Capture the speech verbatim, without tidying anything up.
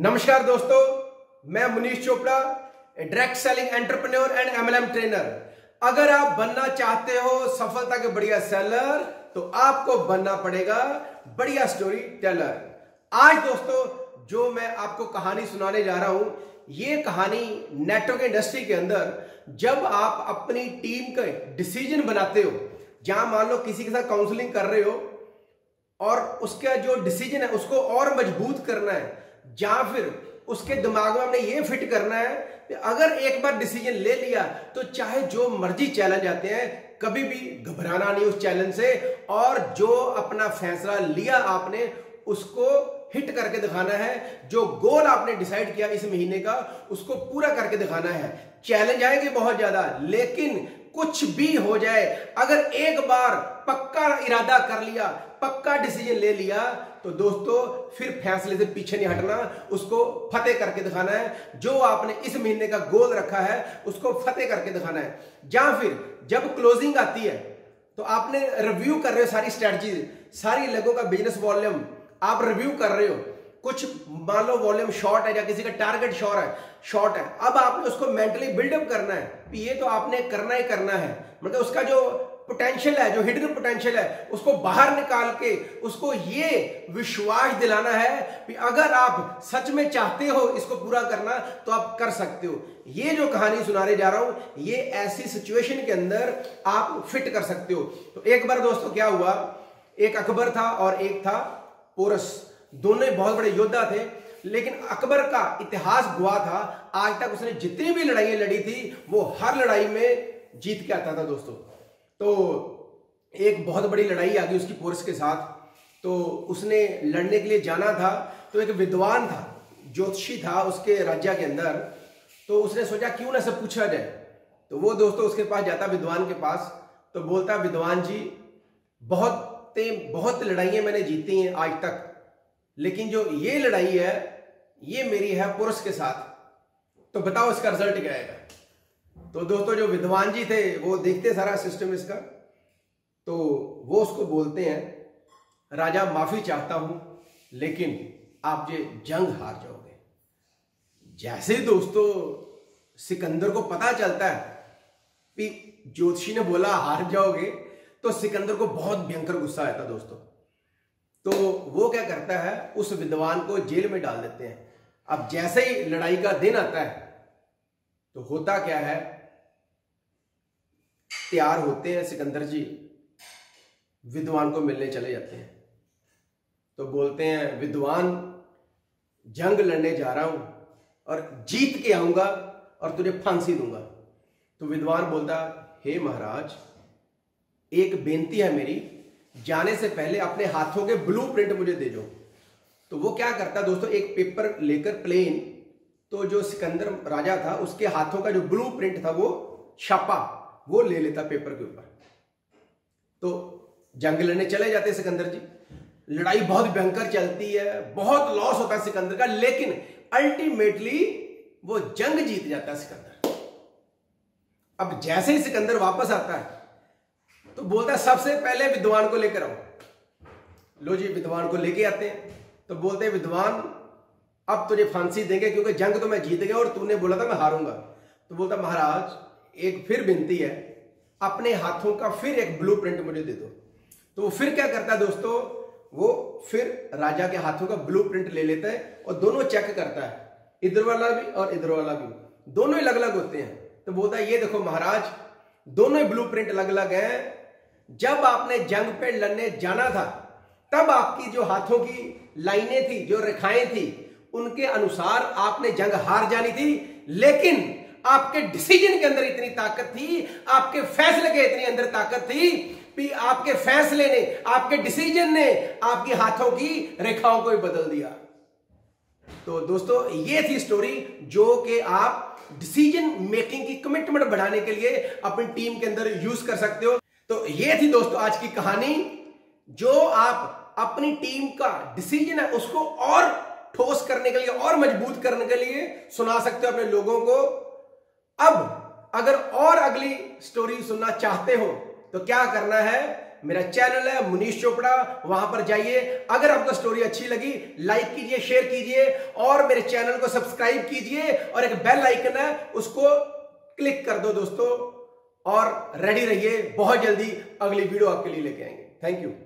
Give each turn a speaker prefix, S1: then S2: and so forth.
S1: नमस्कार दोस्तों, मैं Munish Chopra, direct selling entrepreneur and MLM trainer. अगर आप बनना चाहते हो सफलता के बढ़िया सेलर, तो आपको बनना पड़ेगा बढ़िया स्टोरी टेलर। आज दोस्तों जो मैं आपको कहानी सुनाने जा रहा हूं, ये कहानी नेटवर्क इंडस्ट्री के अंदर जब आप अपनी टीम का डिसीजन बनाते हो, जहां मान लो किसी के साथ काउंसलिंग कर रहे हो और उसका जो डिसीजन है उसको और मजबूत करना है, या फिर उसके दिमाग में हमने ये फिट करना है कि अगर एक बार डिसीजन ले लिया तो चाहे जो मर्जी चैलेंज आते हैं, कभी भी घबराना नहीं उस चैलेंज से, और जो अपना फैसला लिया आपने उसको हिट करके दिखाना है। जो गोल आपने डिसाइड किया इस महीने का, उसको पूरा करके दिखाना है। चैलेंज आएंगे बहुत ज्यादा, लेकिन कुछ भी हो जाए, अगर एक बार पक्का इरादा कर लिया, पक्का डिसीजन ले लिया, तो दोस्तों फिर फैसले से पीछे नहीं हटना, उसको फतेह करके दिखाना है। जो आपने इस महीने का गोल रखा है उसको फतेह करके दिखाना है। या फिर जब क्लोजिंग आती है तो आपने रिव्यू कर रहे हो सारी स्ट्रेटजी, सारी लोगों का बिजनेस वॉल्यूम आप रिव्यू कर रहे हो। कुछ मान लो वॉल्यूम शॉर्ट है या किसी का टारगेट शॉर्ट है शॉर्ट है अब आपने उसको मेंटली बिल्डअप करना है कि ये तो आपने करना ही करना है। मतलब उसका जो पोटेंशियल है, जो हिडन पोटेंशियल है, उसको बाहर निकाल के उसको ये विश्वास दिलाना है कि अगर आप सच में चाहते हो इसको पूरा करना तो आप कर सकते हो। ये जो कहानी सुनाने जा रहा हूं, ये ऐसी सिचुएशन के अंदर आप फिट कर सकते हो। तो एक बार दोस्तों क्या हुआ, एक अकबर था और एक था पोरस। दोनों ही बहुत बड़े योद्धा थे, लेकिन अकबर का इतिहास गवाह था, आज तक उसने जितनी भी लड़ाइयां लड़ी थी वो हर लड़ाई में जीत के आता था दोस्तों। तो एक बहुत बड़ी लड़ाई आ गई उसकी पोरस के साथ, तो उसने लड़ने के लिए जाना था। तो एक विद्वान था, ज्योतिषी था उसके राज्य के अंदर, तो उसने सोचा क्यों ना सब पूछा जाए। तो वो दोस्तों उसके पास जाता, विद्वान के पास, तो बोलता, विद्वान जी बहुत बहुत लड़ाइयां मैंने जीती हैं आज तक, लेकिन जो ये लड़ाई है ये मेरी है पुरुष के साथ, तो बताओ इसका रिजल्ट क्या आएगा। तो दोस्तों जो विद्वान जी थे वो देखते सारा सिस्टम इसका, तो वो उसको बोलते हैं, राजा माफी चाहता हूं लेकिन आप ये जंग हार जाओगे। जैसे ही दोस्तों सिकंदर को पता चलता है कि ज्योतिषी ने बोला हार जाओगे, तो सिकंदर को बहुत भयंकर गुस्सा आता दोस्तों। तो वो क्या करता है, उस विद्वान को जेल में डाल देते हैं। अब जैसे ही लड़ाई का दिन आता है तो होता क्या है, तैयार होते हैं सिकंदर जी, विद्वान को मिलने चले जाते हैं। तो बोलते हैं, विद्वान जंग लड़ने जा रहा हूं और जीत के आऊंगा और तुझे फांसी दूंगा। तो विद्वान बोलता, हे महाराज, एक बेनती है मेरी, जाने से पहले अपने हाथों के ब्लूप्रिंट मुझे दे दो। तो वो क्या करता दोस्तों, एक पेपर लेकर प्लेन, तो जो सिकंदर राजा था उसके हाथों का जो ब्लूप्रिंट था वो छापा, वो ले लेता पेपर के ऊपर। तो जंग लड़ने चले जाते सिकंदर जी। लड़ाई बहुत भयंकर चलती है, बहुत लॉस होता है सिकंदर का, लेकिन अल्टीमेटली वो जंग जीत जाता है सिकंदर। अब जैसे ही सिकंदर वापस आता है तो बोलता है, सबसे पहले विद्वान को लेकर आओ। लो जी, विद्वान को लेके आते हैं। तो बोलते हैं, विद्वान अब तुझे फांसी देंगे क्योंकि जंग तो मैं जीत गया और तूने बोला था मैं हारूंगा। तो बोलता, महाराज एक फिर विनती है, अपने हाथों का फिर एक ब्लूप्रिंट मुझे दे दो। तो वो फिर क्या करता है दोस्तों, वो फिर राजा के हाथों का ब्लूप्रिंट ले लेता है और दोनों चेक करता है, इधर वाला भी और इधर वाला भी, दोनों ही अलग अलग होते हैं। तो बोलता है, ये देखो महाराज, दोनों ही ब्लूप्रिंट अलग अलग हैं। जब आपने जंग पे लड़ने जाना था तब आपकी जो हाथों की लाइनें थी, जो रेखाएं थी, उनके अनुसार आपने जंग हार जानी थी, लेकिन आपके डिसीजन के अंदर इतनी ताकत थी, आपके फैसले के इतनी अंदर ताकत थी कि आपके फैसले ने, आपके डिसीजन ने आपकी हाथों की रेखाओं को ही बदल दिया। तो दोस्तों ये थी स्टोरी, जो कि आप डिसीजन मेकिंग की कमिटमेंट बढ़ाने के लिए अपनी टीम के अंदर यूज कर सकते हो। तो ये थी दोस्तों आज की कहानी, जो आप अपनी टीम का डिसीजन है उसको और ठोस करने के लिए, और मजबूत करने के लिए सुना सकते हो अपने लोगों को। अब अगर और अगली स्टोरी सुनना चाहते हो तो क्या करना है, मेरा चैनल है मुनीश चोपड़ा, वहां पर जाइए। अगर आपको स्टोरी अच्छी लगी लाइक कीजिए, शेयर कीजिए और मेरे चैनल को सब्सक्राइब कीजिए और एक बेल आइकन है उसको क्लिक कर दो दोस्तों, और रेडी रहिए, बहुत जल्दी अगली वीडियो आपके लिए लेके आएंगे। Thank you.